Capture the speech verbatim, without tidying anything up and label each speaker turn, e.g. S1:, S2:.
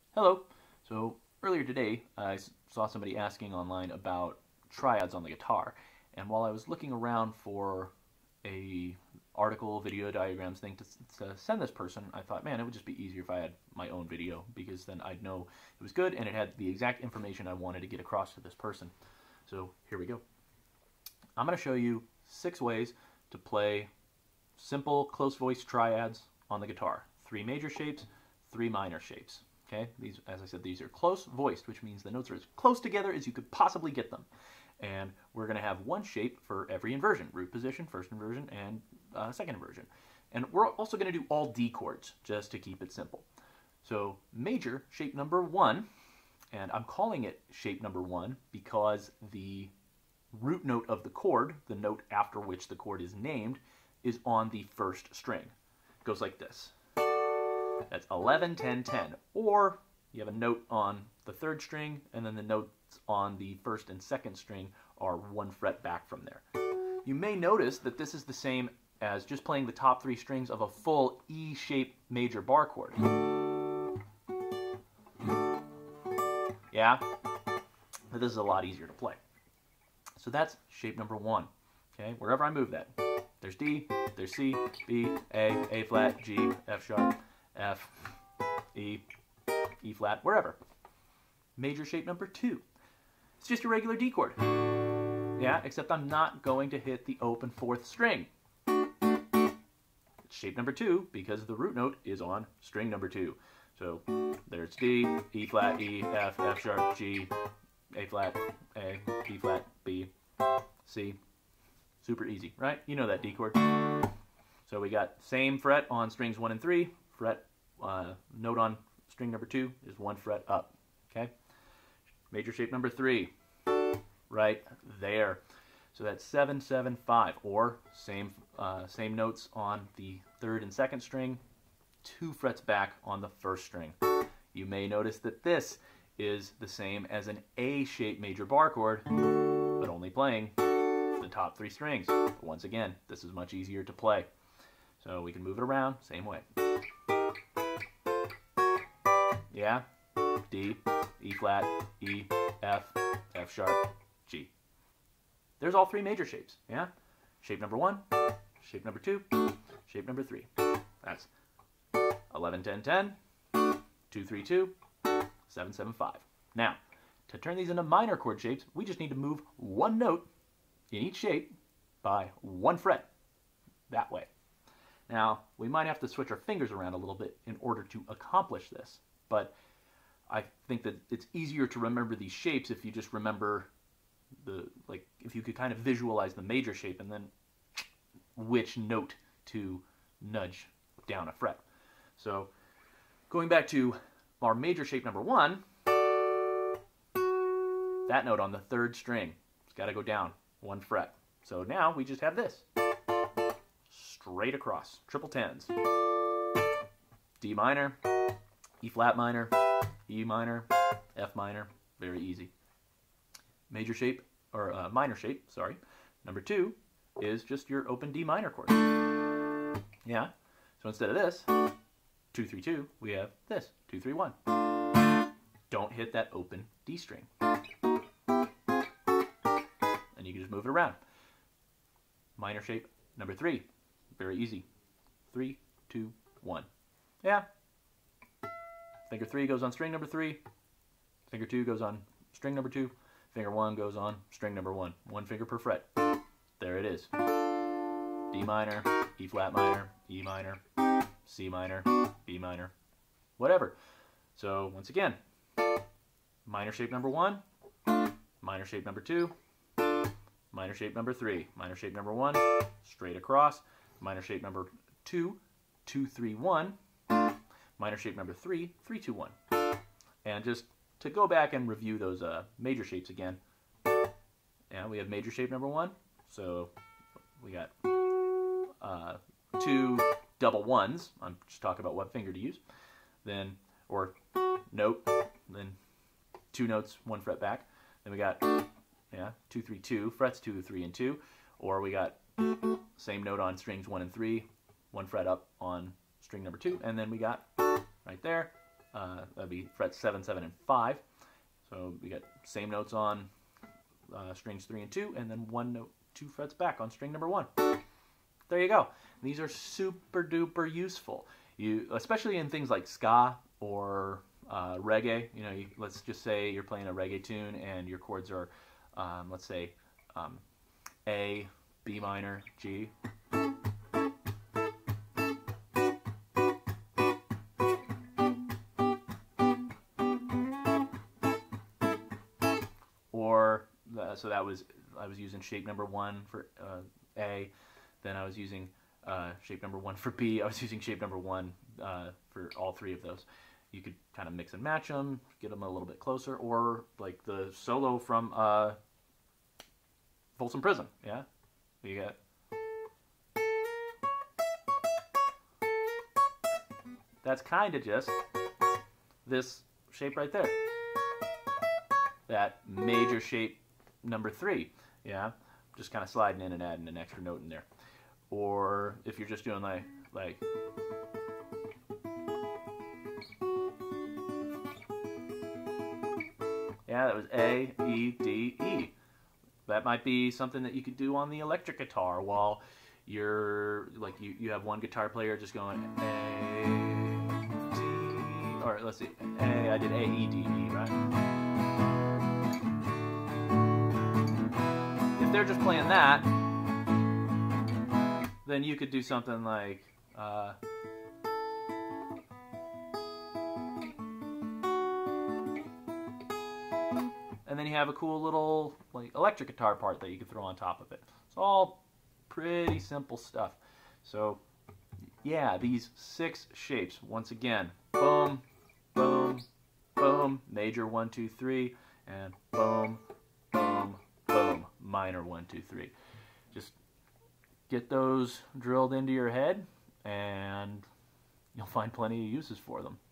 S1: Hello. So earlier today, I saw somebody asking online about triads on the guitar, and while I was looking around for a article, video, diagrams thing to, to send this person, I thought, man, it would just be easier if I had my own video, because then I'd know it was good and it had the exact information I wanted to get across to this person. So here we go. I'm going to show you six ways to play simple close voice triads on the guitar. Three major shapes, three minor shapes. Okay, these, as I said, these are close voiced, which means the notes are as close together as you could possibly get them. And we're going to have one shape for every inversion: root position, first inversion, and uh, second inversion. And we're also going to do all D chords, just to keep it simple. So major shape number one, and I'm calling it shape number one because the root note of the chord, the note after which the chord is named, is on the first string. It goes like this. That's eleven, ten, ten. Or you have a note on the third string, and then the notes on the first and second string are one fret back from there. You may notice that this is the same as just playing the top three strings of a full E-shaped major bar chord. Yeah? But this is a lot easier to play. So that's shape number one. Okay, wherever I move that. There's D, there's C, B, A, A flat, G, F sharp, F, E, E flat, wherever. Major shape number two. It's just a regular D chord. Yeah, except I'm not going to hit the open fourth string. It's shape number two because the root note is on string number two. So there's D, E flat, E, F, F sharp, G, A flat, A, E flat, B, C. Super easy, right? You know that D chord. So we got same fret on strings one and three. Fret uh, note on string number two is one fret up. Okay. Major shape number three, right there. So that's seven, seven, five, or same uh, same notes on the third and second string, two frets back on the first string. You may notice that this is the same as an A-shaped major bar chord, but only playing the top three strings. But once again, this is much easier to play. So we can move it around, same way. Yeah, D, E flat, E, F, F sharp, G. There's all three major shapes, yeah? Shape number one, shape number two, shape number three. That's eleven, ten, ten, two, three, two, seven, seven, five. Now, to turn these into minor chord shapes, we just need to move one note in each shape by one fret, that way. Now, we might have to switch our fingers around a little bit in order to accomplish this, but I think that it's easier to remember these shapes if you just remember the, like, if you could kind of visualize the major shape and then which note to nudge down a fret. So, going back to our major shape number one, that note on the third string, it's got to go down one fret. So now we just have this. Straight across, triple tens. D minor, E flat minor, E minor, F minor, very easy. Major shape, or uh, minor shape, sorry. Number two is just your open D minor chord. Yeah, so instead of this, two, three, two, we have this, two, three, one. Don't hit that open D string. And you can just move it around. Minor shape, number three. Very easy. Three, two, one. Yeah. Finger three goes on string number three. Finger two goes on string number two. Finger one goes on string number one. One finger per fret. There it is. D minor, E flat minor, E minor, C minor, B minor, whatever. So once again, minor shape number one, minor shape number two, minor shape number three, minor shape number one, straight across, minor shape number two, two, three, one, minor shape number three, three, two, one. And just to go back and review those uh, major shapes again, yeah, we have major shape number one, so we got uh, two double ones. I'm just talking about what finger to use. Then, or note, then two notes, one fret back. Then we got, yeah, two, three, two, frets two, three, and two. Or we got same note on strings one and three, one fret up on string number two, and then we got right there, Uh, that'd be frets seven, seven, and five. So we got same notes on uh, strings three and two, and then one note, two frets back on string number one. There you go. These are super duper useful. You, especially in things like ska or uh, reggae. You know, you, let's just say you're playing a reggae tune and your chords are, um, let's say, um, A, B minor, G. Or uh, so that was I was using shape number one for uh, A, then I was using uh, shape number one for B. I was using shape number one uh, for all three of those. You could kind of mix and match them, get them a little bit closer, or like the solo from uh, Folsom Prison. Yeah, you got. That's kind of just this shape right there. That major shape number three, yeah, just kind of sliding in and adding an extra note in there. Or if you're just doing like, like, yeah, that was A, E, D, E. That might be something that you could do on the electric guitar while you're, like, you, you have one guitar player just going A, D, or let's see, A, I did A, E, D, E, right? If they're just playing that, then you could do something like uh, and then you have a cool little like electric guitar part that you can throw on top of it. It's all pretty simple stuff. So yeah, these six shapes, once again, boom, boom, boom, major one, two, three, and boom, boom, boom, minor one, two, three. Just get those drilled into your head and you'll find plenty of uses for them.